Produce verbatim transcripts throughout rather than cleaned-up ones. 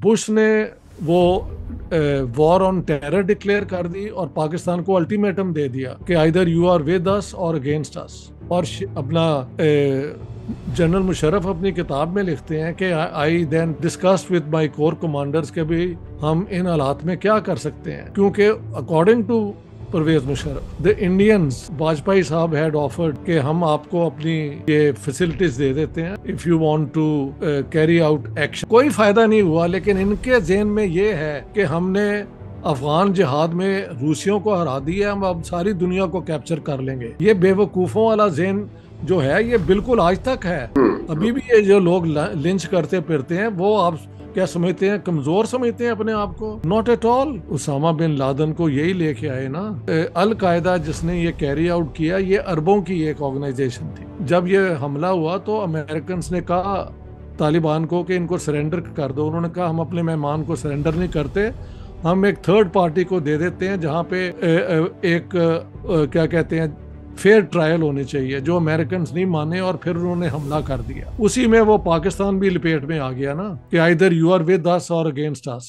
Bush ने वो war on terror declare कर दी और पाकिस्तान को अल्टीमेटम दे दिया कि either you are with us or against अस। और अपना जनरल मुशर्रफ अपनी किताब में लिखते हैं कि I then discuss with my core commanders के भी हम इन हालात में क्या कर सकते हैं, क्योंकि according to Pervez Musharraf the Indians Vajpayee साहब हैड ऑफर्ड कि हम आपको अपनी ये फैसिलिटीज दे देते हैं if you want to carry out action. कोई फायदा नहीं हुआ, लेकिन इनके जहन में ये है कि हमने अफगान जिहाद में रूसियों को हरा दिया, हम अब सारी दुनिया को कैप्चर कर लेंगे। ये बेवकूफ़ों वाला जहन जो है ये बिल्कुल आज तक है। अभी भी ये जो लोग लिंच करते फिरते हैं वो आप क्या समझते हैं, कमजोर समझते हैं अपने आप को? Not at all. Osama bin Laden को यही लेके आए ना। अल कायदा जिसने ये कैरी आउट किया, ये अरबों की एक ऑर्गेनाइजेशन थी। जब ये हमला हुआ तो अमेरिकन ने कहा तालिबान को कि इनको सरेंडर कर दो। उन्होंने कहा हम अपने मेहमान को सरेंडर नहीं करते, हम एक थर्ड पार्टी को दे देते हैं जहां पे एक क्या कहते हैं फेयर ट्रायल होनी चाहिए, जो अमेरिकन नहीं माने और फिर उन्होंने हमला कर दिया। उसी में वो पाकिस्तान भी लपेट में आ गया ना कि either you are with us or against अस।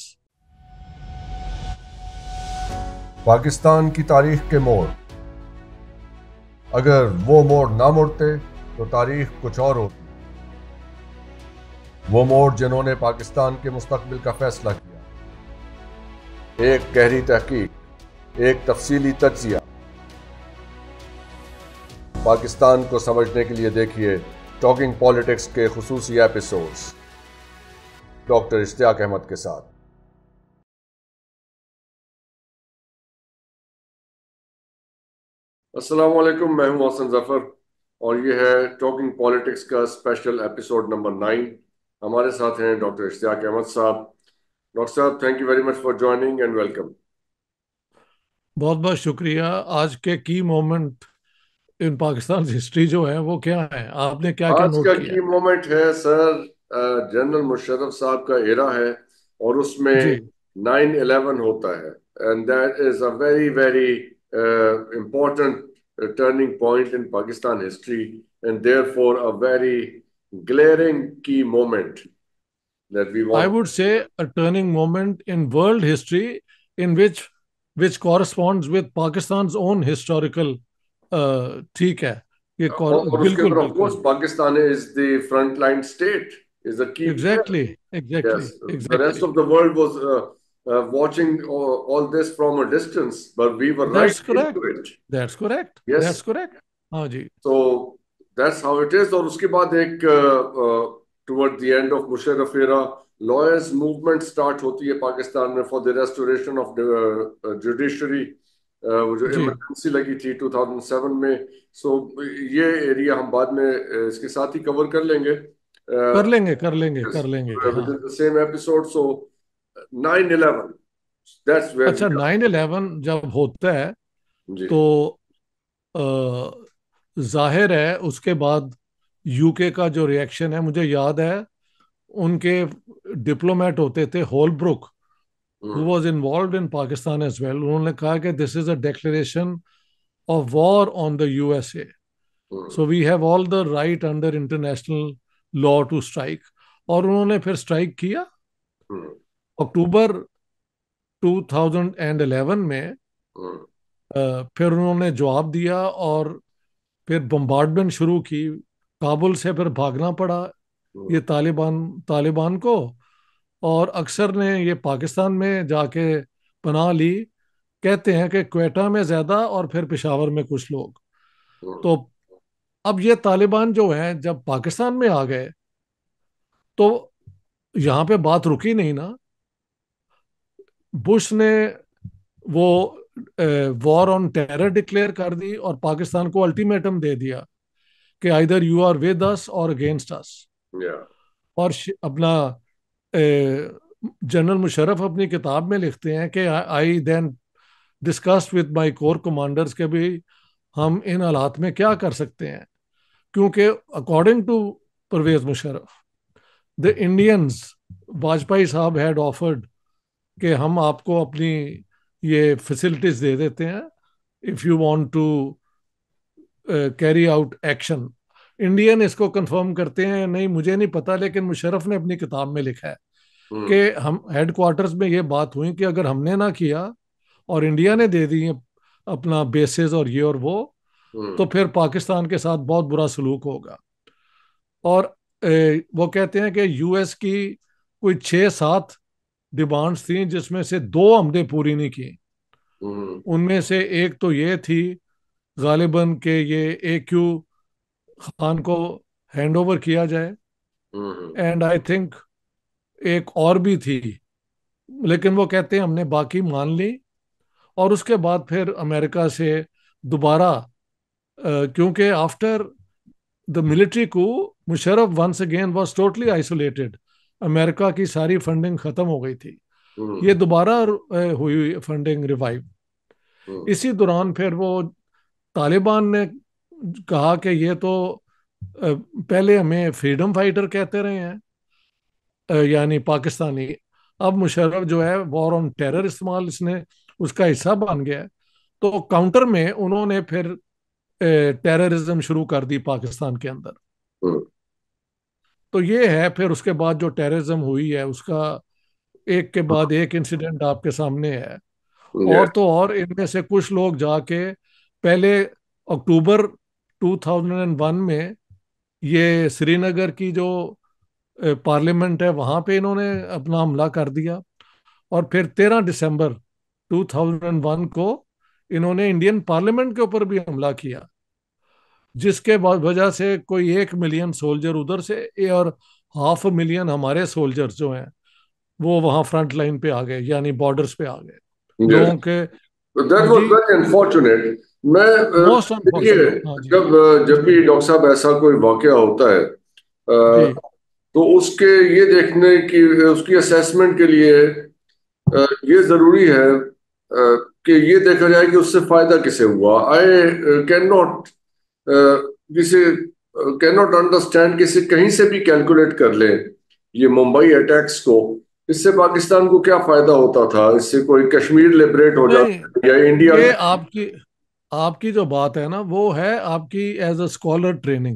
पाकिस्तान की तारीख के मोड़, अगर वो मोड़ ना मुड़ते तो तारीख कुछ और होती। वो मोड़ जिन्होंने पाकिस्तान के मुस्तकबिल का फैसला किया, एक गहरी तहकीक, एक तफसीली तज्जिया। पाकिस्तान को समझने के लिए देखिए टॉकिंग पॉलिटिक्स के खुसूसी एपिसोड्स डॉक्टर इश्तियाक अहमद के साथ। अस्सलाम वालेकुम, मैं हूं मोहसिन जफर और ये है टॉकिंग पॉलिटिक्स का स्पेशल एपिसोड नंबर नाइन। हमारे साथ हैं डॉक्टर इश्तियाक अहमद साहब। डॉक्टर साहब, thank you very much for joining and welcome. बहुत बहुत शुक्रिया। आज के की मोमेंट इन पाकिस्तान हिस्ट्री जो है वो क्या है, आपने क्या क्या आज नोट का किया की मोमेंट है सर, जनरल मुशर्रफ साहब का एरा है और उसमें जी? नाइन इलेवन होता है। And that is a very very important turning point in Pakistan history, and therefore a very glaring key moment that we I want. would say a turning moment in world history in which which corresponds with Pakistan's own historical uh, ठीक है ये और cor- और उसके बिल्कुल अंदर of course बिल्कुल Pakistan is the front line state, is a key player. Exactly exactly Yes, the rest exactly of the world was uh, uh, watching all, all this from a distance, but we were right that's correct into it. That's correct that's Yes, correct हाँ जी। so that's how it is. और उसके बाद एक toward the end of Musharraf era lawyers movement start होती है पाकिस्तान में for the restoration of judiciary, वो जो जी इमरजेंसी लगी थी टू थाउजेंड सेवन में। सो so, ये एरिया हम बाद में uh, इसके साथ ही कवर कर लेंगे कर लेंगे कर लेंगे कर लेंगे विद हाँ। In the same episode. So nine eleven, that's where we अच्छा, नाइन इलेवन जब होता है जी। तो अ, जाहिर है उसके बाद यूके का जो रिएक्शन है, मुझे याद है उनके डिप्लोमेट होते थे Holbrooke, who hmm, was involved in Pakistan as well. उन्होंने कहा कि this is a declaration of war on the USA, hmm, so we have all the right under international law to strike. और उन्होंने फिर स्ट्राइक किया hmm, October two thousand eleven में। Hmm, अ, फिर उन्होंने जवाब दिया और फिर बम्बार्डमेंट शुरू की। काबुल से फिर भागना पड़ा ये हम्म, तालिबान तालिबान को, और अक्सर ने ये पाकिस्तान में जाके पनाह ली। कहते हैं कि क्वेटा में ज्यादा और फिर पेशावर में कुछ लोग। हम्म, तो अब ये तालिबान जो हैं जब पाकिस्तान में आ गए तो यहाँ पे बात रुकी नहीं ना। बुश ने वो वॉर ऑन टेरर डिक्लेयर कर दी और पाकिस्तान को अल्टीमेटम दे दिया कि either you are with us or against us. yeah, और अपना जनरल मुशर्रफ अपनी किताब में लिखते हैं कि I then discuss with my core commanders के भी हम इन हालात में क्या कर सकते हैं, क्योंकि according to Pervez Musharraf the Indians Vajpayee साहब हैड ऑफर्ड कि हम आपको अपनी ये फैसिलिटीज दे देते हैं if you want to carry out action. Indian इसको कंफर्म करते हैं नहीं मुझे नहीं पता, लेकिन मुशर्रफ ने अपनी किताब में लिखा है। हम्म। कि हम हेडक्वार्टर्स में ये बात हुई कि अगर हमने ना किया और इंडिया ने दे दी अपना बेसिस और ये और वो, तो हम्म। फिर पाकिस्तान के साथ बहुत बुरा सलूक होगा। और ए, वो कहते हैं कि यूएस की कोई छः सात डिमांड्स थी जिसमें से दो हमने पूरी नहीं की। हम्म। उनमें से एक तो ये थी गालिबन के ये ए क्यू खान को हैंड ओवर किया जाए, हम्म। एंड आई थिंक एक और भी थी, लेकिन वो कहते हैं हमने बाकी मान ली। और उसके बाद फिर अमेरिका से दोबारा, अ, क्योंकि आफ्टर द मिलिट्री को Musharraf once again was totally isolated, America की सारी फंडिंग खत्म हो गई थी। ये हम्म। दोबारा अ, हुई फंडिंग रिवाइव। हम्म। इसी दौरान फिर वो तालिबान ने कहा कि ये तो अ, पहले हमें फ्रीडम फाइटर कहते रहे हैं, अ, यानी पाकिस्तानी। अब मुशर्रफ जो है वॉर ऑन टेरर इस्तेमाल इसने उसका हिस्सा बन गया है। तो काउंटर में उन्होंने फिर टेररिज्म शुरू कर दी पाकिस्तान के अंदर। हम्म। तो ये है, फिर उसके बाद जो टेररिज्म हुई है उसका एक के बाद एक इंसिडेंट आपके सामने है। Yeah. और तो और इनमें से कुछ लोग जाके पहले अक्टूबर टू थाउज़ेंड वन में ये श्रीनगर की जो अ, पार्लियामेंट है वहां पे इन्होंने अपना हमला कर दिया। और फिर तेरह दिसंबर टू थाउज़ेंड वन को इन्होंने इंडियन पार्लियामेंट के ऊपर भी हमला किया, जिसके वजह से कोई एक मिलियन सोल्जर उधर से और हाफ मिलियन हमारे सोल्जर्स जो हैं वो वहां फ्रंट लाइन पे आ गए, यानी बॉर्डर्स पे आ गए Yes. लोगों के। दैट हाँ वाज जी, वेरी अनफॉर्चुनेट। मैं अ, मोस्ट देखिए, अनफॉर्चुनेट। हाँ जी। जब अ, जब जी भी डॉक्टर साहब ऐसा कोई वाकया होता है, जी। अ, तो उसके ये देखने की, उसकी असेसमेंट के लिए अ, ये जरूरी है अ, कि ये देखा जाए कि उससे फायदा किसे हुआ। आई कैन नॉट किसी कैन नॉट अंडरस्टैंड, किसी कहीं से भी कैलकुलेट कर ले ये मुंबई अटैक्स को, इससे पाकिस्तान को क्या फायदा होता था, इससे कोई कश्मीर लिबरेट हो नहीं, जाता या इंडिया। ये आपकी आपकी जो बात है ना वो है आपकी एज अ स्कॉलर ट्रेनिंग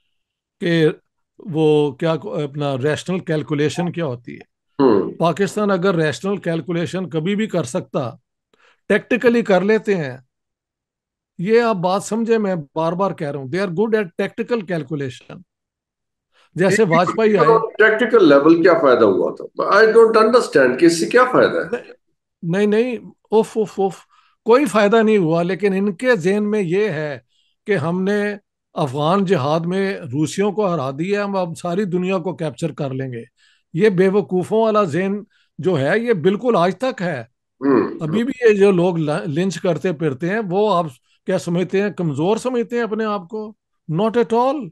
कि वो क्या अपना रैशनल कैलकुलेशन क्या होती है। हम्म। पाकिस्तान अगर रैशनल कैलकुलेशन कभी भी कर सकता, टेक्टिकली कर लेते हैं। ये आप बात समझे, मैं बार बार कह रहा हूं, they are good at tactical calculation. जैसे वाजपेयी आए। प्रैक्टिकल लेवल क्या फायदा हुआ था? आई डोंट अंडरस्टैंड कि इससे क्या फायदा है। नहीं नहीं, उफ उफ उफ, कोई फायदा नहीं हुआ, लेकिन इनके जेन में ये है कि हमने अफगान जिहाद में रूसियों को हरा दिया, हम अब सारी दुनिया को कैप्चर कर लेंगे। ये बेवकूफ़ों वाला जेन जो है ये बिल्कुल आज तक है। हम्म। अभी भी ये जो लोग लिंच करते फिरते हैं वो आप क्या समझते हैं, कमजोर समझते हैं अपने आप को? Not at all.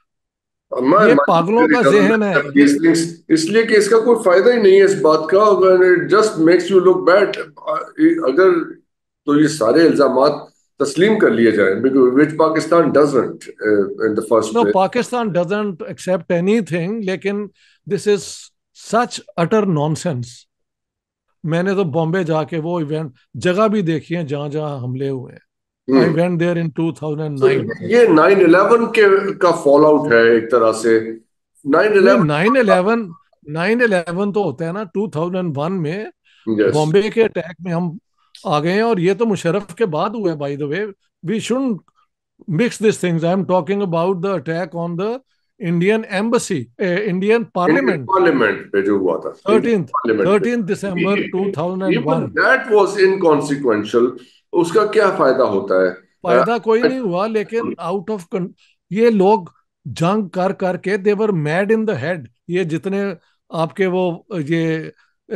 मैं ये पागलों का जहन है मैं ये। इसलिए कि इसका कोई फायदा ही नहीं है इस बात का, अगर it just makes you look bad. अगर तो ये सारे इल्जामात तस्लीम कर लिए जाएं, which Pakistan doesn't in the first no, place. Pakistan doesn't accept anything, लेकिन this is such utter nonsense. मैंने तो बॉम्बे जाके वो इवेंट जगह भी देखी है जहां जहां हमले हुए हैं। आई हम्म। वेंट देयर इन तो टू थाउज़ेंड नाइन। ये नाइन इलेवन के का फॉल आउट है एक तरह से। नाइन नहीं, eleven. Nine eleven nine eleven तो होता है ना टू थाउज़ेंड वन में, यस। बॉम्बे के अटैक में हम आ गए हैं, और ये तो मुशर्रफ के बाद हुआ है by the way. We shouldn't mix this things. I am talking about the attack on the Indian embassy, Indian Indian parliament, parliament पे जो हुआ था, इंडियन थर्टींथ पार्लियामेंट पे, thirteenth December even two thousand one. That was inconsequential. उसका क्या फायदा होता है? अ, फायदा कोई नहीं हुआ, लेकिन आउट ऑफ, ये लोग जंग कर करके they were mad in the head. ये जितने आपके वो ये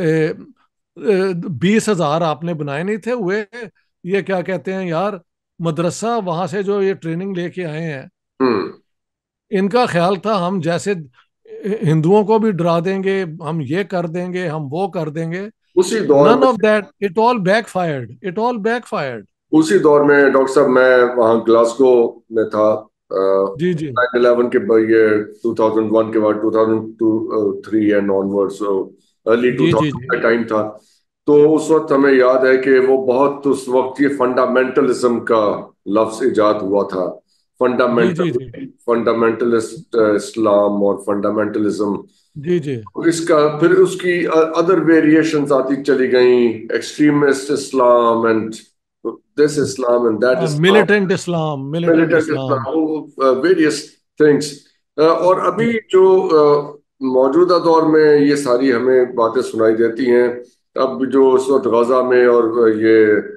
बीस हजार आपने बनाए नहीं थे हुए, ये क्या कहते हैं यार, मदरसा वहां से जो ये ट्रेनिंग लेके आए हैं, हम्म। इनका ख्याल था हम जैसे हिंदुओं को भी डरा देंगे, हम ये कर देंगे, हम वो कर देंगे। उसी दौर नन में of that, it all backfired, it all backfired. उसी दौर में डॉक्टर साहब, मैं वहाँ ग्लासगो में था जी जी नाइन इलेवन के बाद, ये टू थाउज़ेंड वन के बाद two thousand two three and onwards, early जी जी टू थाउज़ेंड जी। का टाइम था। तो उस वक्त हमें याद है कि वो बहुत, उस वक्त ये फंडामेंटलिज्म का लफ्ज इजाद हुआ था। जी जी फंडामेंटल जी फंडामेंटलिस्ट इस्लाम और फंडामेंटलिज्म, जी जी। इसका फिर उसकी अदर वेरिएशंस आती चली गई, extremist Islam and this Islam and that Islam, militant Islam, militant militant Islam. Islam, various things. और अभी जो अ, मौजूदा दौर में ये सारी हमें बातें सुनाई देती हैं। अब जो इस वक्त गाजा में और ये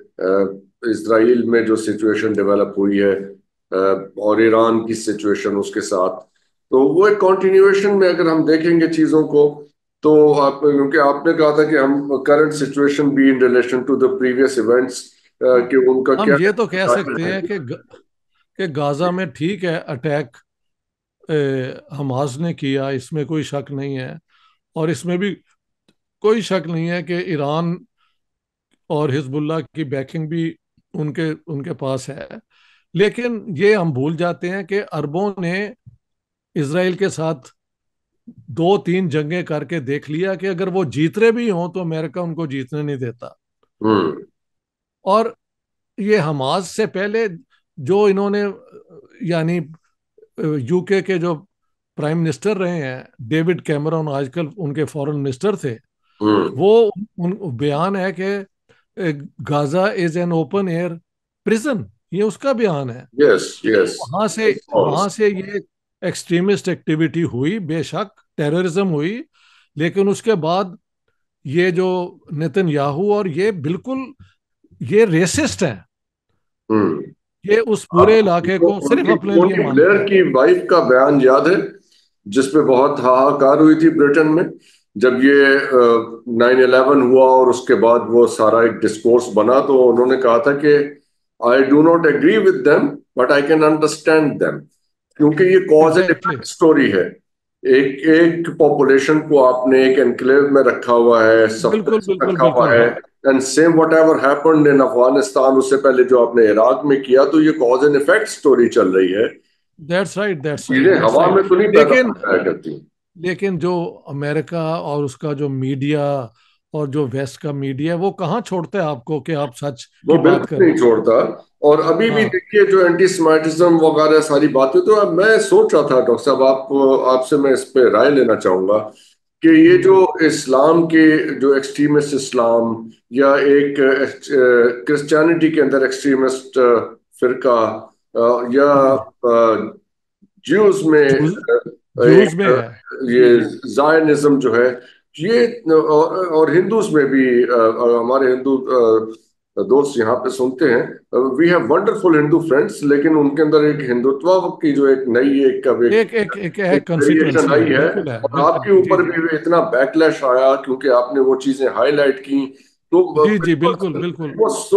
इसराइल में जो सिचुएशन डेवलप हुई है, अ, और ईरान की सिचुएशन उसके साथ, तो वो एक कंटिन्यूएशन में अगर हम देखेंगे चीजों को, तो आप, क्योंकि आपने कहा था कि हम current situation be in relation to the previous events, कि उनका हम क्या ये तो कह सकते है। हैं कि ग- कि गाजा में ठीक है अटैक हमास ने किया, इसमें कोई शक नहीं है। और इसमें भी कोई शक नहीं है कि ईरान और हिजबुल्लाह की बैकिंग भी उनके उनके पास है। लेकिन ये हम भूल जाते हैं कि अरबों ने इसराइल के साथ दो तीन जंगें करके देख लिया कि अगर वो जीत रहे भी हों तो अमेरिका उनको जीतने नहीं देता। हम्म। और ये हमास से पहले जो इन्होंने, यानी यूके के जो प्राइम मिनिस्टर रहे हैं डेविड कैमरन, आजकल उनके फॉरेन मिनिस्टर थे, हम्म। वो उन बयान है कि Gaza is an open air prison, ये उसका बयान है। Yes yes. वहां से वहां से ये एक्सट्रीमिस्ट एक्टिविटी हुई, बेशक टेररिज्म हुई, लेकिन उसके बाद ये जो नेतन्याहू और ये बिल्कुल ये रेसिस्ट हैं। हम्म। ये उस पूरे इलाके आपको को सिर्फ उनकी अपने लिए उनकी मानते ब्लेयर हैं। की वाइफ का बयान याद है, जिसपे बहुत हाहाकार हुई थी ब्रिटेन में, जब ये नाइन इलेवन हुआ और उसके बाद वो सारा एक डिस्कोर्स बना, तो उन्होंने कहा था कि I do not agree with them but I can understand them, क्योंकि ये cause and exactly effect story है। एक एक पॉपुलेशन को आपने एक एनक्लेव में रखा हुआ है, बिल्कुल सप्रेस बिल्कुल रखा हुआ बिल्कुल। है, हाँ, and same whatever happened in Afghanistan, उससे पहले जो आपने इराक में किया, तो ये कॉज एंड इफेक्ट स्टोरी चल रही है। दैट्स राइट, दैट्स राइट, चीजें दैट्स हवा राइट। में तो नहीं पैदा हो लेकिन जाया करती। लेकिन जो अमेरिका और उसका जो मीडिया और जो वेस्ट का मीडिया, वो कहाँ छोड़ता है आपको कि आप सच वो की बात बिल्कुल करें। नहीं छोड़ता। और अभी भी हाँ देखिए जो एंटी सेमिटिज्म वगैरह सारी बातें, तो अब मैं सोच रहा था डॉक्टर साहब, आप आपसे मैं इस पे राय लेना चाहूंगा कि ये जो हम्म, इस्लाम के जो एक्सट्रीमिस्ट इस्लाम, या एक क्रिश्चियनिटी के अंदर एक्सट्रीमिस्ट फिरका, अ, या जी। ज्यूज में जूस अ, जूस एक में अ, है। ये जी जी जायनिज्म जो है, ये और, और हिंदूज में भी, अ, अ, हमारे हिंदू अ, दोस्त यहाँ पे सुनते हैं, we have wonderful Hindu friends, लेकिन उनके अंदर एक हिंदुत्व की जो एक नई एक अब एक एक एक एक है, एक वेरिएशन कंसिक्वेंसी आई है, है। बिल्कुल है, और बिल्कुल। आपके जी ऊपर जी भी इतना बैकलैश आया क्योंकि आपने वो चीजें हाईलाइट की, तो जी जी, बिल्कुल बिल्कुल। वो सो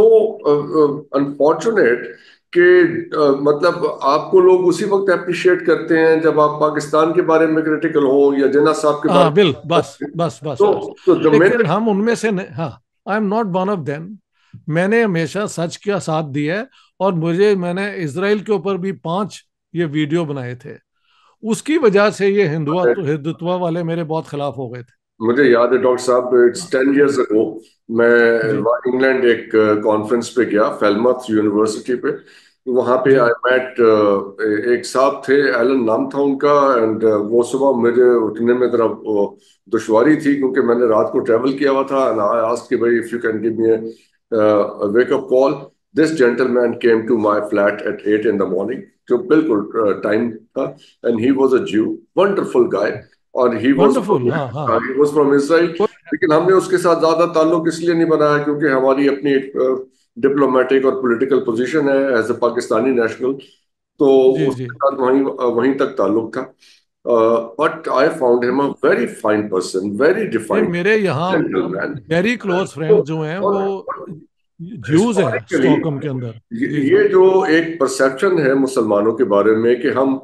अनफॉर्चुनेट कि अ, मतलब आपको लोग उसी वक्त अप्रिशिएट करते हैं जब आप पाकिस्तान के बारे में क्रिटिकल हो या जिन्ना साहब के हाँ बारे बिल में। बस बस बस तो बस। तो द लेकिन मिनट, हम उनमें से नहीं, हाँ, I am not one of them. मैंने हमेशा सच का साथ दिया है। और मुझे मैंने इसराइल के ऊपर भी पांच ये वीडियो बनाए थे। उसकी वजह से ये हिंदुत्व हिंदुत्व वाले मेरे बहुत खिलाफ हो गए थे। मुझे याद है डॉक्टर साहब, इट्स हाँ टेन हाँ इयर्स अगो, मैं जी वहाँ इंग्लैंड एक कॉन्फ्रेंस पे गया, फेलमथ यूनिवर्सिटी पे। वहाँ पे जी आई मेट एक साहब थे, एलन नाम था उनका, एंड वो सुबह मुझे उठने में जरा वो दुश्वारी थी क्योंकि मैंने रात को ट्रेवल किया हुआ था, एंड आई आस्क्ड कि भाई if you can give me a wake up call. This gentleman came to my flat at eight in the morning, जो बिल्कुल टाइम था, एंड ही वाज अ ज्यू, वंडरफुल गाय, और ही वाज वंडरफुल। हाँ हाँ। He was from Israel. लेकिन हमने उसके साथ ज्यादा ताल्लुक इसलिए नहीं बनाया क्योंकि हमारी अपनी एक डिप्लोमेटिक और पॉलिटिकल पोजीशन है एज ए पाकिस्तानी नेशनल, तो जी जी। उसके साथ वहीं वहीं तक ताल्लुक था। But I found him a very fine person, very नहीं, डिफाइंड मेरे यहाँ जेंटलमैन। वेरी क्लोज तो फ्रेंड जो हैं वो और ज्यूज हैं हिस्टोरिकली स्टॉकहोम के अंदर। ये जी जी। ये जो एक परसेप्शन है मुसलमानों के बारे में कि हम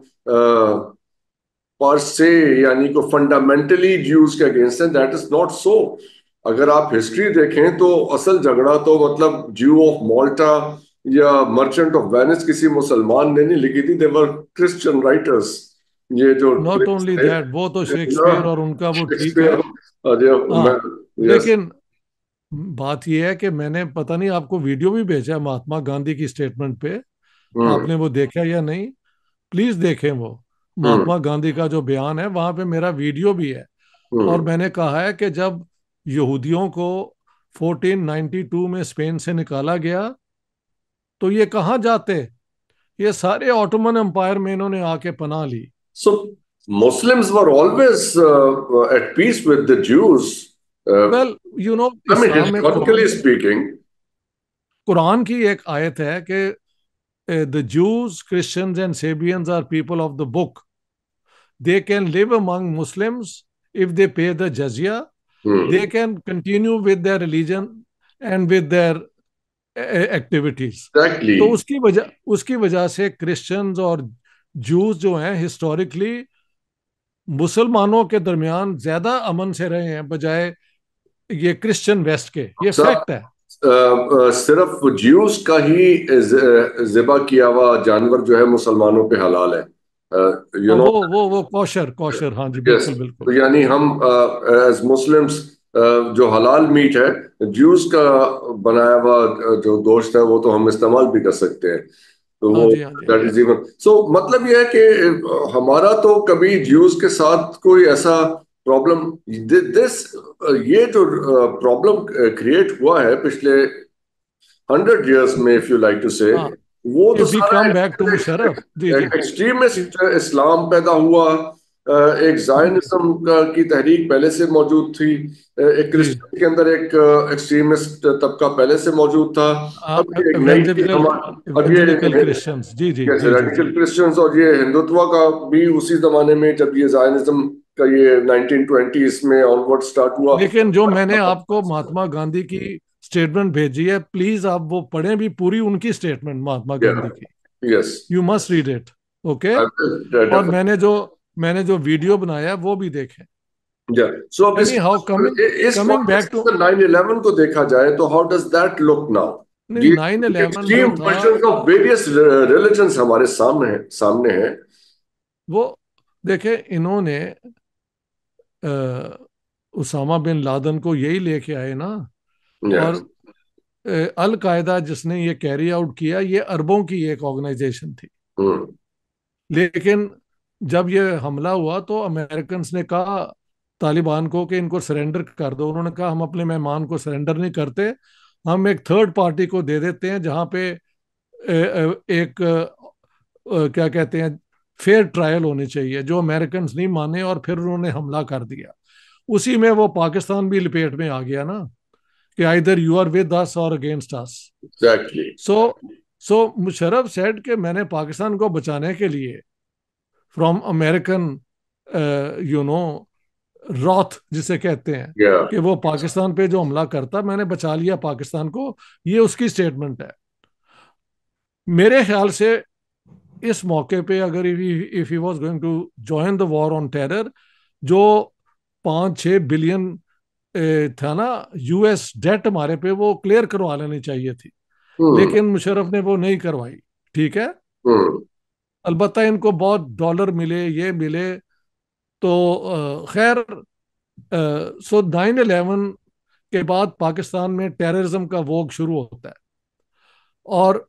पर से, यानी को फंडामेंटली ज्यूज के अगेंस्ट है, दैट इज नॉट सो। अगर आप हिस्ट्री देखें तो असल झगड़ा तो मतलब ज्यू ऑफ माल्टा या मर्चेंट ऑफ वेनिस किसी मुसलमान ने नहीं लिखी थी, देवर क्रिश्चियन राइटर्स, ये जो नॉट प्लेस ओनली थे दैट, वो तो ना, शेक्सपियर और उनका वो ठीक है। शेक्सपियर, अरे मैं, हाँ, यस। लेकिन बात यह है कि मैंने पता नहीं आपको वीडियो भी भेजा है महात्मा गांधी की स्टेटमेंट पे, हम्म। आपने वो देखा या नहीं। प्लीज देखें वो हम्म महात्मा गांधी का जो बयान है, वहां पे मेरा वीडियो भी है। और हम्म मैंने कहा है कि जब यहूदियों को फोर्टीन नाइंटी टू में स्पेन से निकाला गया तो ये कहाँ जाते, ये सारे ऑटोमन एम्पायर में इन्होंने आके पनाह ली। So Muslims were always uh, at peace with the Jews. Uh, well you know, I mean, Islam में historically कुरान speaking, कुरान की एक आयत है कि the Jews Christians and Sabians are people of the book, they can live among Muslims if they pay the जजिया, hmm, they can continue with their religion and with their activities. तो exactly. उसकी वजह उसकी वजह से Christians और juice जो हैं हिस्टोरिकली मुसलमानों के दरमियान ज्यादा अमन से रहे हैं बजाय ये क्रिश्चियन वेस्ट के। ये सब फैक्ट है। uh, uh, सिर्फ ज्यूस का ही ज़िबा किया हुआ जानवर जो है मुसलमानों पे हलाल है, यू और नो। वो वो वो कौशर कौशर, हाँ जी, यस, बिल्कुल तो बिल्कुल। यानी हम एज मुस्लिम्स जो हलाल मीट है, ज्यूस का बनाया हुआ अ, जो गोश्त है वो तो हम इस्तेमाल भी कर सकते हैं। तो हाँ वो जी, हाँ जी, हाँ दैट जी। इज इवन सो, मतलब ये है कि अ, हमारा तो कभी ज्यूस के साथ कोई ऐसा प्रॉब्लम, दिस ये जो प्रॉब्लम क्रिएट हुआ है पिछले हंड्रेड इयर्स में, if you like to say, हाँ, वो तो इफ वी सारा कम बैक टू मुशर्रफ, जी जी। If- एक्सट्रीमिस्ट इस्लाम पैदा हुआ। अ, एक हाँ जी, जायनिज्म का की तहरीक पहले से मौजूद थी। अ, एक जी। क्रिश्चियन के अंदर एक एक्सट्रीमिस्ट तबका पहले से मौजूद था। अब ये एक नई इवेंजेलिकल हम अब ये इवेंजेलिकल क्रिश्चियंस, जी जी जी जी जी। रेडिकल क्रिश्चियंस और ये हिंदुत्व का भी उसी जमाने में, जब ये जायनिज्म का ये नाइनटीन ट्वेंटीज़ में ऑनवर्ड स्टार्ट हुआ। लेकिन जो मैंने आपको महात्मा गांधी की स्टेटमेंट भेजी है, प्लीज आप वो पढ़ें भी, पूरी उनकी स्टेटमेंट महात्मा गांधी की। Yes, you must read it, okay. और मैंने जो मैंने जो वीडियो बनाया है वो भी देखें। या सो अब इस एनी हाउ, कमिंग इस कमिंग बैक कॉन्टेक्स्ट टू, में नाइन इलेवन को देखा जाए तो how does that look now? नहीं, ये नाइन इलेवन जो एक्सट्रीम था वर्जन ऑफ वेरियस रिलीजन्स हमारे सामने है सामने है। वो, देखे इन्होंने अ, उसामा बिन लादेन को यही लेके आए ना। और यस। अल कायदा जिसने ये कैरी आउट किया, ये अरबों की एक ऑर्गेनाइजेशन थी। हम्म लेकिन जब ये हमला हुआ तो अमेरिकन ने कहा तालिबान को कि इनको सरेंडर कर दो। उन्होंने कहा हम अपने मेहमान को सरेंडर नहीं करते, हम एक थर्ड पार्टी को दे देते हैं जहां पे एक क्या कहते हैं फेयर ट्रायल होनी चाहिए, जो अमेरिकन नहीं माने और फिर उन्होंने हमला कर दिया। उसी में वो पाकिस्तान भी लपेट में आ गया ना, कि either you are with us or against us. Exactly. So so Musharraf said कि मैंने पाकिस्तान को बचाने के लिए from American, you know, wrath जिसे कहते हैं, या कि वो पाकिस्तान पे जो हमला करता, मैंने बचा लिया पाकिस्तान को। ये उसकी स्टेटमेंट है। मेरे ख्याल से इस मौके पे अगर if he was going to join the war on terror, जो पाँच छः बिलियन था ना यूएस डेट हमारे पे, वो क्लियर करवा लेनी चाहिए थी। हम्म लेकिन मुशर्रफ ने वो नहीं करवाई। ठीक है, हम्म अलबत्ता इनको बहुत डॉलर मिले, ये मिले, तो अ, खैर। सो नाइन इलेवन के बाद पाकिस्तान में टेररिज्म का वोग शुरू होता है। और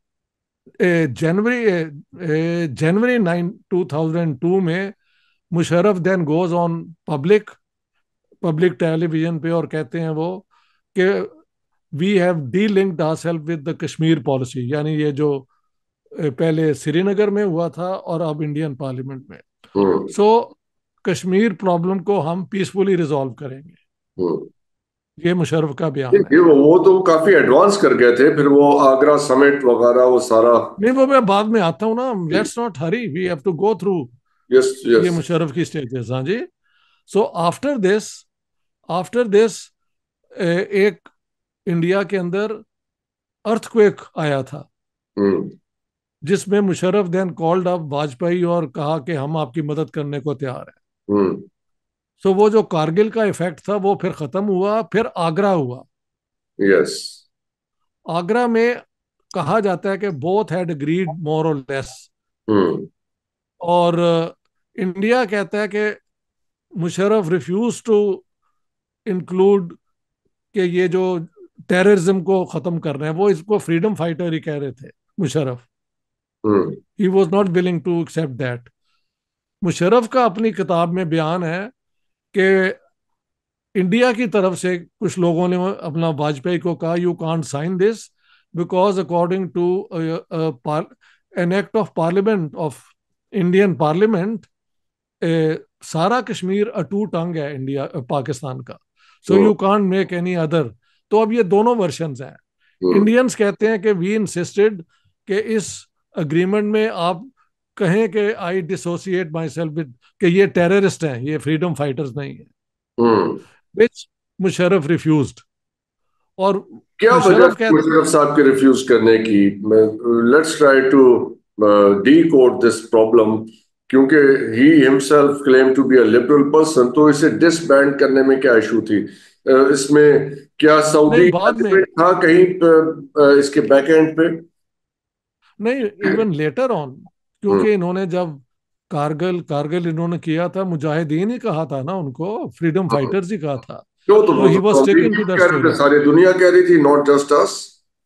January January nine two thousand two में Musharraf then goes on public public television पे और कहते हैं वो कि we have delinked ourselves with the Kashmir policy, यानी ये जो अ, पहले श्रीनगर में हुआ था और अब इंडियन पार्लियामेंट में। Hmm so so, Kashmir problem को हम पीसफुली रिजॉल्व करेंगे, हम्म। ये मुशर्रफ का बयान है। देखिए, वो वो तो काफी एडवांस कर गए थे, फिर वो आगरा समिट वगैरह वो सारा। नहीं, वो मैं बाद में आता हूँ ना, let's not hurry, we have to go through yes ये यस। मुशर्रफ की स्टेजेस। हाँ जी। So after this after this एक इंडिया के अंदर अर्थक्वेक आया था, हम्म जिसमें Musharraf then called up Vajpayee और कहा कि हम आपकी मदद करने को तैयार हैं। हम्म। सो वो जो कारगिल का इफेक्ट था वो फिर खत्म हुआ, फिर आगरा हुआ। यस। आगरा में कहा जाता है कि बोथ हैड अग्रीड मोर और लेस। हम्म और इंडिया कहता है कि मुशर्रफ रिफ्यूज टू इंक्लूड कि ये जो टेररिज्म को खत्म कर रहे हैं, वो इसको फ्रीडम फाइटर ही कह रहे थे Musharraf. Hmm he was not willing to accept that. Musharraf का अपनी किताब में बयान है कि इंडिया की तरफ से कुछ लोगों ने अपना वाजपेयी को कहा, you can't sign this because according to an act of parliament of Indian parliament, सारा कश्मीर अ टू टंग है इंडिया पाकिस्तान का, so hmm you can't make any other. तो अब ये दोनों वर्जन्स हैं। हम्म इंडियंस कहते हैं कि वी इंसिस्टेड कि इस अग्रीमेंट में आप कहें कि I dissociate myself with, कि ये टेररिस्ट हैं, ये फ्रीडम फाइटर्स नहीं है, हम्म विच मुशर्रफ रिफ्यूज्ड। और क्या वजह मुशर्रफ थी कहते मुशर्रफ साहब के रिफ्यूज करने की? Let's try to decode this problem, क्योंकि he himself claim to be a liberal person, तो इसे डिसबैंड करने में क्या इशू थी? uh, इसमें क्या नहीं सऊदी बाद में, एलिमेंट था कहीं पे, uh, इसके बैक एंड पे? नहीं इवन लेटर ऑन, हम्म क्योंकि इन्होंने जब कारगिल कारगिल इन्होंने किया था, मुजाहिदीन ही कहा था ना उनको, फ्रीडम हम्म। फाइटर्स ही कहा था। क्यों? तो तो वो ही तो वाज सऊदी स्टिकिंग टू क्यों दैट कह रहे थे, स्टोरी। सारी दुनिया कह रही थी, नॉट जस्ट अस।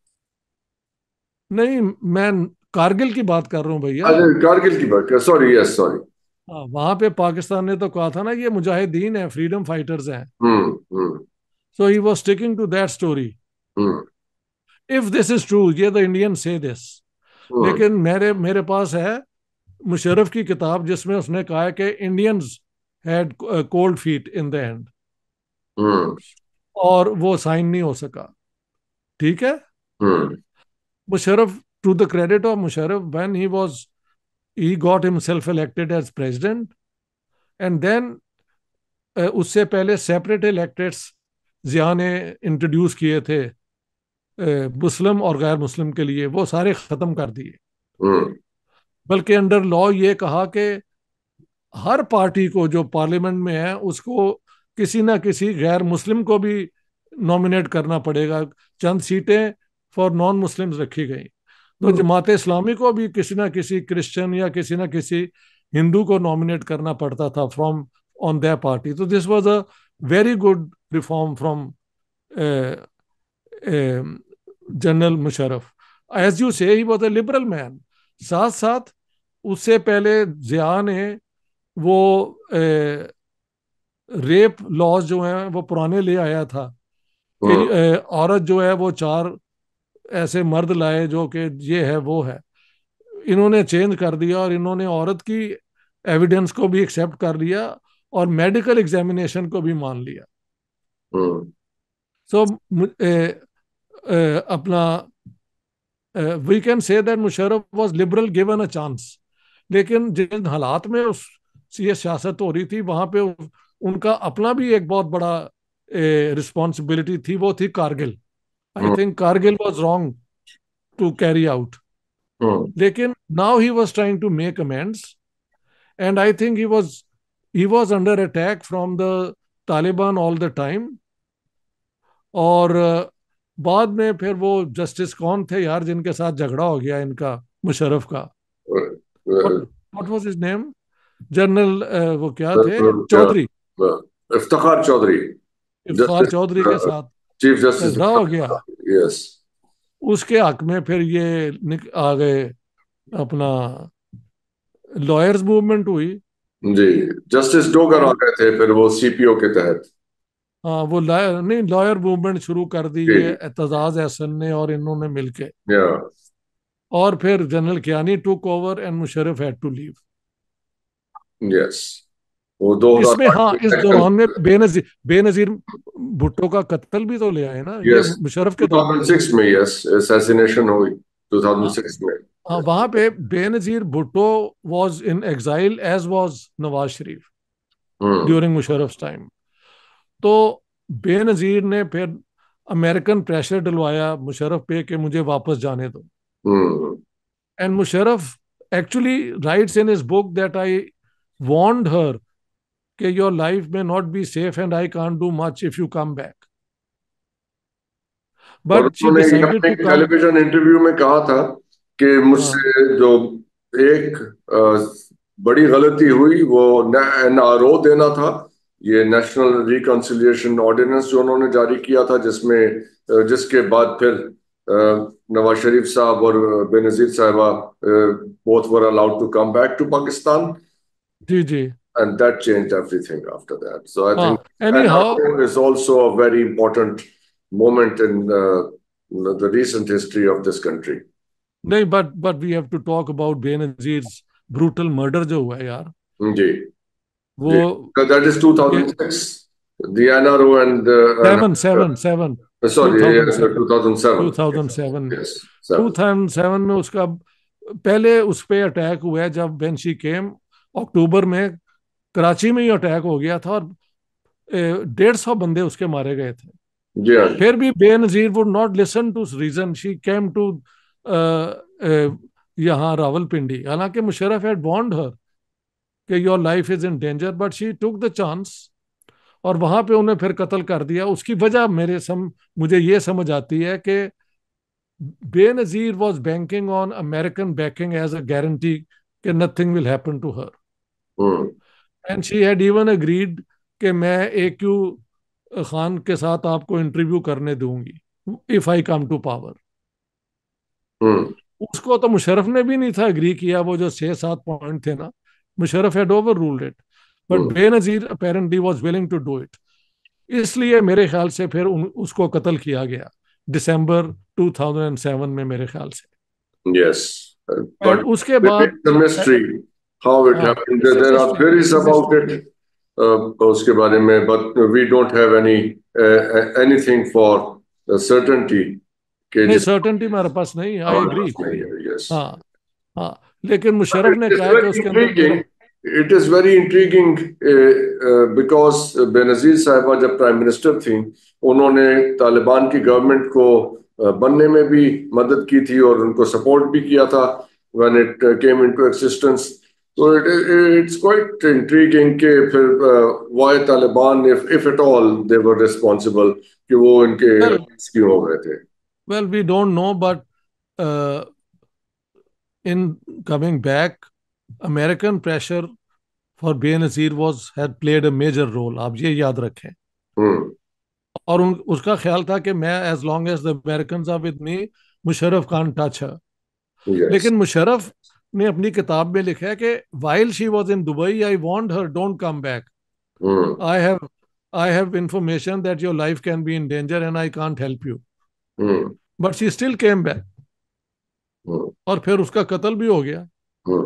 नहीं, मैं कारगिल की बात कर रहा हूँ भैया। अरे कारगिल की बात कर, सॉरी, यस सॉरी। हाँ, वहां पे पाकिस्तान ने तो कहा था ना ये मुजाहिदीन है, फ्रीडम फाइटर्स हैं। Hmm hmm so he was sticking to that story. Hmm if this is true, ये the Indian say this. Hmm लेकिन मेरे मेरे पास है मुशर्रफ की किताब, जिसमें उसने कहा है कि Indians had cold feet in the end, hmm और वो साइन नहीं हो सका। ठीक है। Hmm Musharraf, to the credit of Musharraf, when he was he got himself elected as president, and then uh, उससे पहले सेपरेट इलेक्टेड्स जिया ने इंट्रोड्यूस किए थे मुस्लिम और गैर मुस्लिम के लिए, वो सारे खत्म कर दिए। हम्म बल्कि अंडर लॉ ये कहा कि हर पार्टी को जो पार्लियामेंट में है उसको किसी ना किसी गैर मुस्लिम को भी नॉमिनेट करना पड़ेगा। चंद सीटें फॉर नॉन मुस्लिम्स रखी गई। तो हम्म जमात इस्लामी को भी किसी ना किसी क्रिश्चियन या किसी ना किसी हिंदू को नॉमिनेट करना पड़ता था फ्रॉम ऑन दैट पार्टी। तो this was a very good reform from general Musharraf. As you say he was a liberal man. साथ साथ उससे पहले जिया ने वो रेप लॉज जो हैं वो पुराने ले आया था कि हम्म अ, औरत जो है वो चार ऐसे मर्द लाए जो कि ये है वो है। इन्होंने चेंज कर दिया और इन्होंने औरत की एविडेंस को भी एक्सेप्ट कर लिया और मेडिकल एग्जामिनेशन को भी मान लिया। हम्म सो अपना we can say that Musharraf was liberal given a chance. लेकिन जिन हालात में उस ये सियासत हो रही थी वहां पे उनका अपना भी एक बहुत बड़ा रिस्पॉन्सिबिलिटी थी, वो थी Kargil. I hmm think Kargil was wrong to carry out. Hmm लेकिन now he was trying to make amends, and I think he was he was under attack from the Taliban all the time. और uh, बाद में फिर वो justice कौन थे यार जिनके साथ झगड़ा हो गया इनका, मुशर्रफ का, what what was his name, general वो क्या थे, चौधरी, इफ्तिखार चौधरी, इफ्तार जस्टिस, चौधरी के साथ चीफ जस्टिस। झगड़ा हो गया। यस। उसके हक में फिर ये निक आ गए, अपना लॉयर्स मूवमेंट हुई। जी, जस्टिस डोगर आ और गए थे फिर वो सीपीओ के तहत। हाँ, वो लॉयर नहीं, लॉयर मूवमेंट शुरू कर दी ये जी। एतजाज एहसन ने और इन्होंने मिलके। या। और फिर general Kayani took over and Musharraf had to leave. Yes. वो इसमें दो हज़ार आठ हाँ, की इस इलेक्शन। दौरान में बेनजीर बेनजीर भुट्टो का कत्ल भी तो ले आए ना, ये यस, मुशर्रफ के दौर में हुआ। दो हज़ार छह में, यस, असैसिनेशन हुई हाँ, दो हज़ार छह में। हाँ, वहां पे Benazir Bhutto was in exile as was Nawaz Sharif hmm during Musharraf time. तो बेनजीर ने फिर अमेरिकन प्रेशर डलवाया मुशर्रफ पे कि मुझे वापस जाने दो। Hmm and Musharraf actually writes in his book that I warned her कि your life may not be safe and I can't do much if you come back, और बट शी उन्होंने ये डिसाइडेड अपने टू कम। टेलीविजन इंटरव्यू में कहा था कि हाँ, मुझसे जो एक अ, बड़ी गलती हुई वो एनआरओ देना था, ये नेशनल रिकंसिलिएशन ऑर्डिनेंस जो उन्होंने जारी किया था, जिसमें अ, जिसके बाद फिर Nawaz Sharif Saab or Benazir Sahiba uh, both were allowed to come back to Pakistan, जी जी. and that changed everything after that. So I think हाँ, anyhow, N R O is also a very important moment in uh, the recent history of this country. नहीं, but but we have to talk about Benazir's brutal murder जो हुआ है यार, जी, वो जी. So that is two thousand six. The N R O and uh, seven seven seven uh, sorry, yes, twenty oh seven two thousand seven. Twenty oh seven में Yes, seven. Twenty oh seven में उसका पहले उस पे attack हुआ है जब when she came, अक्टूबर में कराची में ही अटैक हो गया था और डेढ़ सौ बंदे उसके मारे गए थे. जी हाँ. फिर भी Benazir would not listen to reason, she came to यहाँ रावलपिंडी, हालांकि मुशर्रफ हैड वार्नड हर कि your life is in danger, but she took the chance और वहां पे उन्हें फिर कत्ल कर दिया. उसकी वजह मेरे सम मुझे ये समझ आती है कि Benazir was banking on American backing as a guarantee कि nothing will happen to her, Hmm. And she had even agreed कि मैं ए क्यू खान के साथ आपको इंटरव्यू करने दूंगी if I come to power. Hmm. उसको तो मुशर्रफ ने भी नहीं था एग्री किया, वो जो छह सात पॉइंट थे ना, Musharraf had over ruled, it Hmm. Benazir apparently was willing to do it. इसलिए मेरे ख्याल से फिर उन, उसको कत्ल किया गया दिसंबर टू थाउजेंड सेवन में मेरे ख्याल से. Yes, uh, एंड but उसके it's बाद a mystery how it हाँ, happened. It's There a there are mystery, theories it's a about mystery. it, uh, उसके बारे में, but we don't have any uh, anything for uh, certainty कि नहीं, जिस certainty मेरे पास नहीं, आई हमारे एग्री. पास नहीं है. Yes. हाँ हाँ, लेकिन But मुशर्रफ ने it is कहा कि very उसके अंदर मेरा intriguing. It is very intriguing uh, uh, because Benazir साहिबा जब प्राइम मिनिस्टर थी, उन्होंने तालिबान की गवर्नमेंट को uh, बनने में भी मदद की थी और उनको सपोर्ट भी किया था when it uh, came into existence. So it, it's quite intriguing कि फिर uh, why Taliban, if if at all they were responsible, कि वो इनके वेल क्यों हो गए थे. Well we don't know, but in coming back American pressure for Benazir was had played a major role, आप ये याद रखें. Hmm. और उन, उसका ख्याल था कि मैं as long as the American are with me, Musharraf can't touch है. Yes. लेकिन मुशर्रफ ने अपनी किताब में लिखा है कि while she was in Dubai I want her don't come back, Hmm. I have I have information that your life can be in danger and I can't help you, Hmm. But she still came back. Hmm. और फिर उसका कत्ल भी हो गया. Hmm.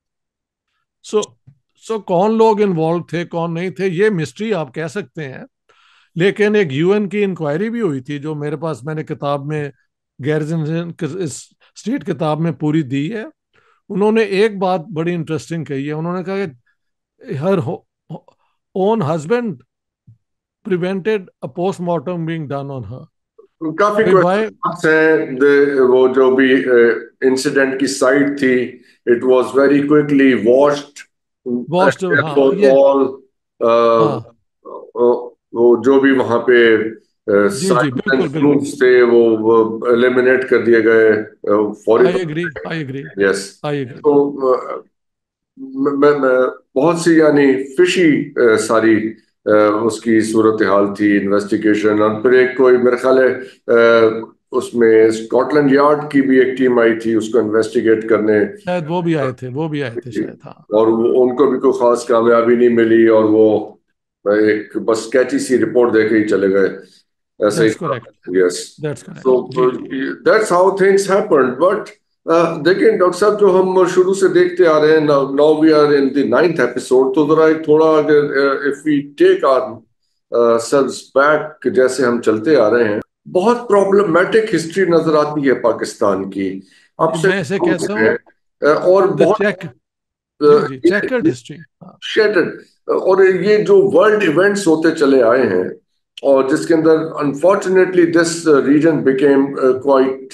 सो सो कौन लोग involve थे कौन नहीं थे ये मिस्ट्री आप कह सकते हैं. लेकिन एक यूएन की इंक्वायरी भी हुई थी जो मेरे पास, मैंने किताब में गैरिसन इस स्टेट किताब में पूरी दी है. उन्होंने एक बात बड़ी इंटरेस्टिंग कही है. उन्होंने कहा कि her own husband prevented a postmortem being done on her. काफी क्वेश्चंस हैं. The- वो जो भी इंसिडेंट की साइट थी, it was very quickly washed. Washed, हाँ ये ऑल हाँ वो जो भी वहां पे जी जी बिल्कुल बिल्कुल, थे वो एलिमिनेट कर दिए गए फौरी. I agree I agree yes. I agree. तो uh, मैं मैं- मैं- बहुत सी यानी फिशी सारी uh, उसकी सूरत हाल थी, इन्वेस्टिगेशन. और फिर एक कोई मेरे ख्याल है uh, उसमें स्कॉटलैंड यार्ड की भी एक टीम आई थी उसको इन्वेस्टिगेट करने, शायद वो भी आए थे, वो भी आए थे शायद. हाँ, और वो, उनको भी कोई खास कामयाबी नहीं मिली और वो एक बस स्केची सी रिपोर्ट दे के ही चले गए. ऐसा ही. That's correct, yes. That's So correct. जी जी. that's how things happened. But uh, देखिए डॉक्टर साहब, जो हम शुरू से देखते आ रहे हैं, now now we are in the ninth episode, तो जरा एक थोड़ा अगर if we take our selves back, जैसे हम चलते आ रहे हैं, बहुत प्रॉब्लमेटिक हिस्ट्री नजर आती है पाकिस्तान की. आपसे मैं इसे कहता हूँ uh, और द बहुत चेक, जी जी, चेकर्ड हिस्ट्री. शेटर्ड. और ये जो वर्ल्ड इवेंट्स होते चले आए हैं और जिसके अंदर unfortunately this region became quite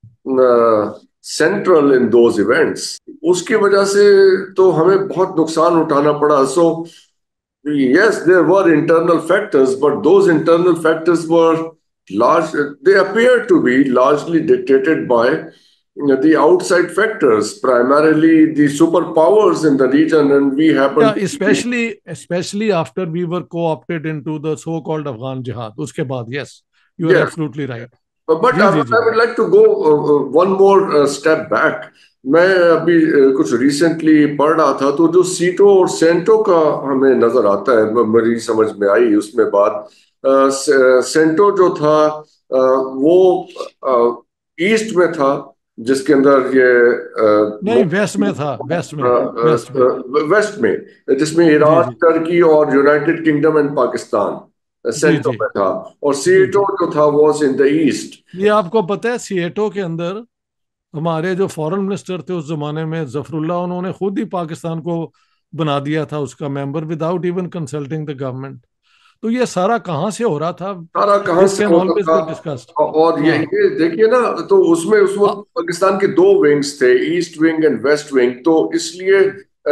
central in those events, उसकी वजह से तो हमें बहुत नुकसान उठाना पड़ा. सो yes, there were internal factors, but those internal factors were large, they appear to be largely dictated by the outside factors, primarily the superpowers in the region, and we happen Yeah, to be- especially especially after we were co-opted into the so-called Afghan jihad. उसके बाद, yes, you are Yeah. absolutely right. But जी I जी जी would like to go one more step back. मैं अभी uh, कुछ recently पढ़ रहा था, तो जो सीटो और सेंटो का हमें नजर आता है, म- मेरी समझ में आई उसमें बात। uh, से- सेंटो जो था uh, वो ईस्ट में था, जिसके अंदर ये नहीं, वेस्ट में था, वेस्ट में, वेस्ट में। वेस्ट में, जिसमें जी ईरान, जी टर्की और यूनाइटेड किंगडम एंड पाकिस्तान जी सेंटर जी में था। और जी सीटो जी। जो था वॉज इन द ईस्ट। ये आपको पता है, सिएटो के अंदर हमारे जो फॉरेन मिनिस्टर थे उस जमाने में, जफरुल्लाह, उन्होंने खुद ही पाकिस्तान को बना दिया था उसका member, without even consulting the government. तो ये सारा कहाँ से हो रहा था? सारा कहाँ दिस से कैन होता ऑलवेज था? Be discussed. और ये हाँ ये देखिए ना, तो उसमें उस वक्त हाँ, पाकिस्तान के दो विंग्स थे, east wing and west wing. तो इसलिए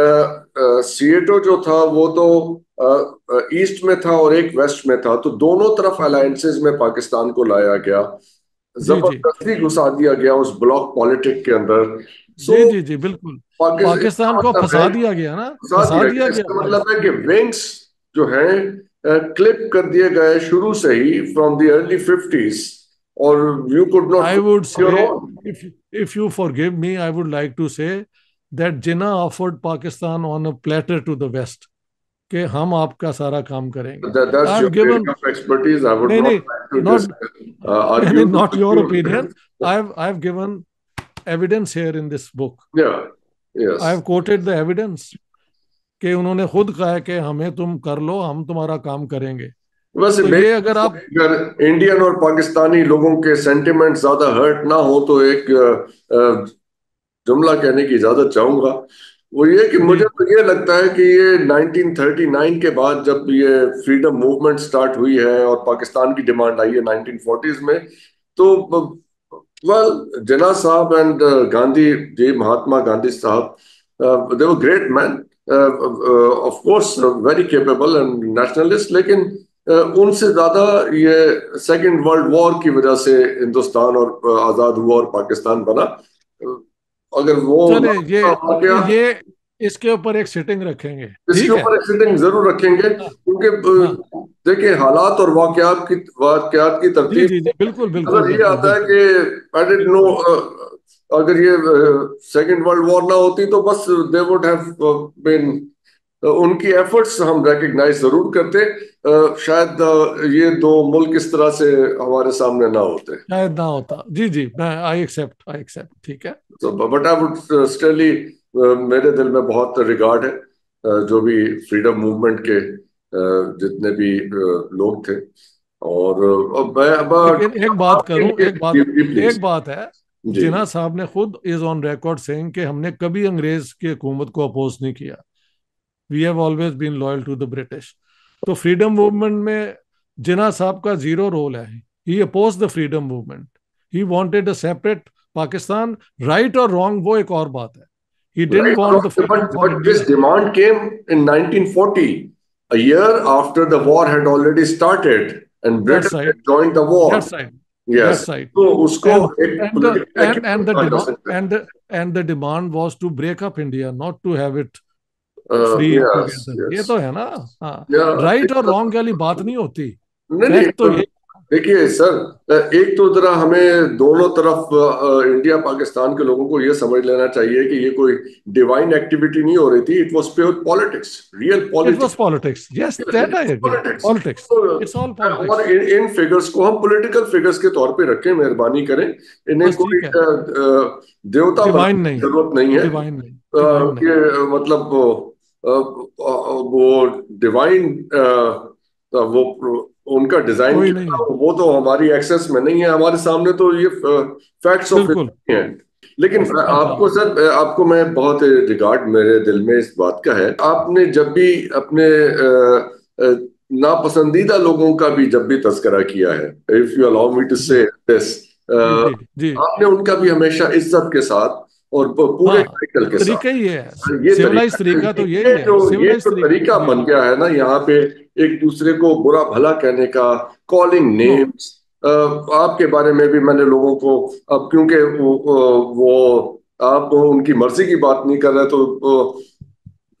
सिएटो जो था वो तो ईस्ट में था और एक वेस्ट में था, तो दोनों तरफ अलायंसेस में पाकिस्तान को लाया गया, जी जी जबरदस्ती घुसा दिया गया उस ब्लॉक पॉलिटिक के अंदर। सो जी जी जी बिल्कुल। पाकिस्तान, इसका पाकिस्तान को मतलब है, फंसा दिया गया ना, घुसा फंसा दिया दिया गया, गया इसका भाई। मतलब है कि विंग्स जो हैं क्लिप कर दिए गए शुरू से ही, फ्रॉम द अर्ली फिफ्टीज, और you could not I would your say, own. if if you forgive me, I would like to say that Jinnah offered Pakistan on a platter to the West, कि हम आपका सारा काम करेंगे। That, I that's have your given, area of expertise. I would नहीं not नहीं, like to not just uh, argue not with your opinion. you. I have I have given evidence here in this book. Yeah, I yes. have quoted the evidence कि उन्होंने खुद कहा है कि हमें तुम कर लो, हम तुम्हारा काम करेंगे। वैसे तो मेरे ये अगर आप, अगर इंडियन और पाकिस्तानी लोगों के सेंटिमेंट ज्यादा हर्ट ना हो, तो एक अ, अ, जुमला कहने की इजाजत चाहूंगा। वो ये कि जी मुझे तो ये लगता है कि ये नाइनटीन थर्टी नाइन के बाद जब ये फ्रीडम मूवमेंट स्टार्ट हुई है और पाकिस्तान की डिमांड आई है नाइनटीन फोर्टीज में, तो वेल, जिन्ना साहब एंड गांधी जी, महात्मा गांधी साहब, they were great man, of course very capable and nationalist, लेकिन uh, उनसे ज्यादा ये सेकेंड वर्ल्ड वॉर की वजह से हिंदुस्तान और uh, आजाद हुआ और पाकिस्तान बना। Uh, अगर वो चले, ये वाकया, ये इसके ऊपर एक सिटिंग रखेंगे, इसके ठीक है। ऊपर एक सिटिंग जरूर रखेंगे, हाँ क्योंकि हाँ, अ, देखिए, हालात और वाकयात की वाकयात की जी तरतीब जी जी बिल्कुल बिल्कुल अगर ये बिल्कुल आता है बिल्कुल कि आई डिडंट नो, बिल्कुल। अगर ये सेकेंड वर्ल्ड वॉर ना होती तो बस दे वुड हैव बीन, उनकी एफर्ट्स हम रिकग्नाइज जरूर करते। अ, शायद अ, ये दो मुल्क इस तरह से हमारे सामने ना होते। शायद ना होता, जी जी, मैं आई एक्सेप्ट, आई एक्सेप्ट, ठीक है। तो बट आई वुड स्टिली, मेरे दिल में बहुत रिगार्ड है अ, जो भी फ्रीडम मूवमेंट के अ, जितने भी अ, लोग थे। और अ, मैं अब लेकिन एक बात आपके करूं, लिए, एक बात, जी जी प्लीज। एक बात है, जी जिन्ना साहब ने खुद इज ऑन रिकॉर्ड सेइंग कि हमने कभी अंग्रेज की हुकूमत को अपोज नहीं किया। We have always been loyal to the British. तो फ्रीडम मूवमेंट में जिन्ना साहब का जीरो रोल है। He oppose the freedom movement, he wanted a separate Pakistan. Right और रॉन्ग वो एक और बात है। He didn't want the right, freedom but for but this India. Demand came in nineteen forty, a year after the war had already started and that's Britain right, had joined the war. That's right, Yes, that's right. तो उसको and एक and the political and acute and the कहा जा demand सकता है। and the and the demand was to break up India, not to have it Uh, free yes, together. ये तो yes. है ना। हाँ, Yeah, राइट और it's- रॉन्ग वाली बात नहीं होती। नहीं नहीं, फैक्ट तो तो ये, देखिए सर, एक तो जरा हमें दोनों तरफ अ, इंडिया पाकिस्तान के लोगों को ये समझ लेना चाहिए कि ये कोई डिवाइन एक्टिविटी नहीं हो रही थी। It was pure politics, real it was politics, politics, yes that I agree, politics. Politics, it's all और पॉलिटिक्स। इन इन फिगर्स को हम पॉलिटिकल फिगर्स के तौर पे रखें, मेहरबानी करें। इन्हें बस कोई ठीक है, अ, अ, देवता डिवाइन बनाने की नहीं, जरूरत नहीं है। डिवाइन नहीं, अ, डिवाइन नहीं। ये अ, मतलब वो अ, अ, वो डिवाइन, वो उनका डिजाइन कोई नहीं क्या है, था, वो तो हमारी एक्सेस में नहीं है। हमारे सामने तो ये फैक्ट्स ऑफ बिल्कुल। हिस्ट्री हैं। लेकिन बस हाँ हाँ आपको सर, आपको मैं बहुत रिगार्ड मेरे दिल में इस बात का है। आपने जब भी अपने अ, अ, नापसंदीदा लोगों का भी जब भी तस्करा किया है, if you allow me to जी से दिस, जी जी जी। आपने उनका भी हमेशा इज्जत के साथ और प- पूरे हाँ, टाइटल के साथ, तरीका ही ये है, ये सिविलाइज तरीका, तरीका तो ये यही है, जो ये सिविलाइज जो तरीका। तरीका जी बन जी। गया है ना यहाँ पे, एक दूसरे को बुरा भला कहने का, कॉलिंग नो, नेम्स, आपके बारे में भी मैंने लोगों को, अब क्योंकि वो, वो आप उनकी मर्जी की बात नहीं कर रहे, तो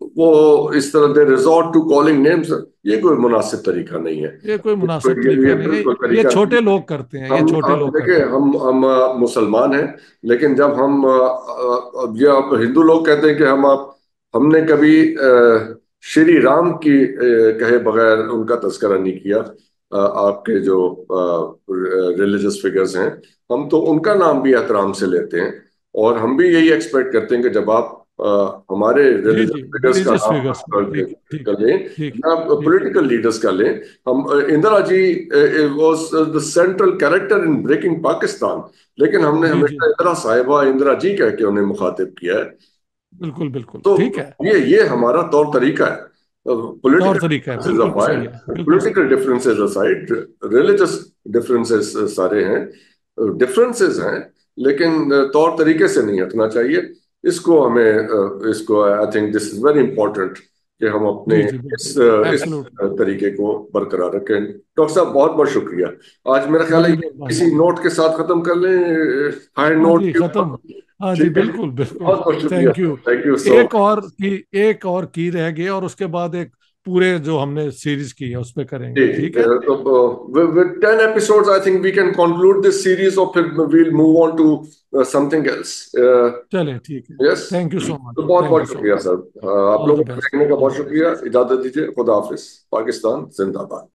वो इस तरह they resort to calling names, ये कोई मुनासिब तरीका नहीं है। ये कोई मुनासिब ये, तरीका ये नहीं है, बिल्कुल ये तरीका नहीं। छोटे लोग करते हैं, ये हम छोटे हम लोग देखिए, करते हैं। हम हम अ, मुसलमान हैं, लेकिन जब हम अ, अ, अब ये आप हिंदू लोग कहते हैं कि हम आप हमने कभी अ, श्री राम की अ, कहे बगैर उनका तज़किरा नहीं किया। अ, आपके जो रिलीजियस फिगर्स हैं, हम तो उनका नाम भी एहतराम से लेते हैं, और हम भी यही एक्सपेक्ट करते हैं कि जब आप अ, हमारे जी जी, रिलीजियस फिगर्स का रिलीजियस नाम फिगर्स, कर, ठीक ठीक कर लें, ठीक या ठीक। पॉलिटिकल लीडर्स का लें। हम अ, Indira ji was the central character in breaking Pakistan, लेकिन हमने जी जी, हमेशा इंदिरा साहिबा, इंदिरा जी कह के उन्हें मुखातिब किया है। बिल्कुल बिल्कुल तो ठीक है। ये ये हमारा तौर तरीका है। तौर पॉलिटिकल तरीका है, डिफरेंसेस बिल्कुल सही अपार्ट, है, बिल्कुल सही पॉलिटिकल है। डिफरेंसेस असाइड, रिलीजियस डिफरेंसेस सारे हैं, डिफरेंसेस हैं, लेकिन अ, तौर तरीके से नहीं हटना चाहिए। इसको हमें अ, इसको I think this is very important कि हम अपने जी जी, इस बिल्कुल अ, इस एब्सोल्युटली। तरीके को बरकरार रखें। डॉक्टर साहब, बहुत बहुत शुक्रिया। आज मेरा ख्याल है बड़ी ये मेहरबानी। किसी नोट के साथ खत्म कर लें, हाई हाँ नोट जी, के खत्म। ऊपर। हाँ जी, ठीक है, बिल्कुल बिल्कुल। बहुत बहुत शुक्रिया। Thank you. Thank you so एक और की एक और की रह गई, और उसके बाद एक पूरे जो हमने सीरीज की है उस पे जी करेंगे, जी। ठीक है। तो with ten episodes I think we can conclude this series, और फिर we'll move on to something else. चलें, ठीक है। यस। थैंक यू सो तो मच, बहुत थैंक यू बहुत सो शुक्रिया मच। सर। आप ऑल लोगों द को बेस्ट, देखने का ऑल बहुत द बेस्ट। शुक्रिया। इजाजत दीजिए। खुदा हाफिज। पाकिस्तान जिंदाबाद।